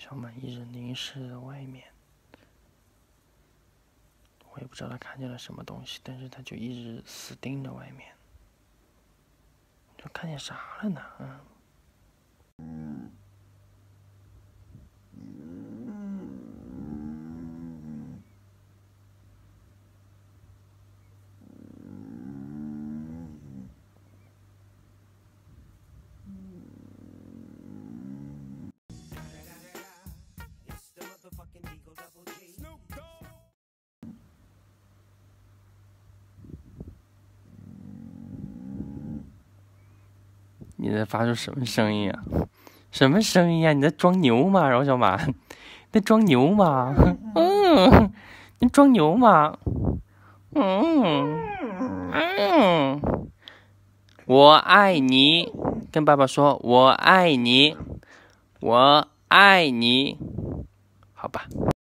小满一直凝视着外面，我也不知道他看见了什么东西，但是他就一直死盯着外面。你说看见啥了呢？你在发出什么声音啊？什么声音啊？你在装牛吗，饶小满？在装牛吗？你装牛吗？我爱你，跟爸爸说，我爱你，我爱你，好吧。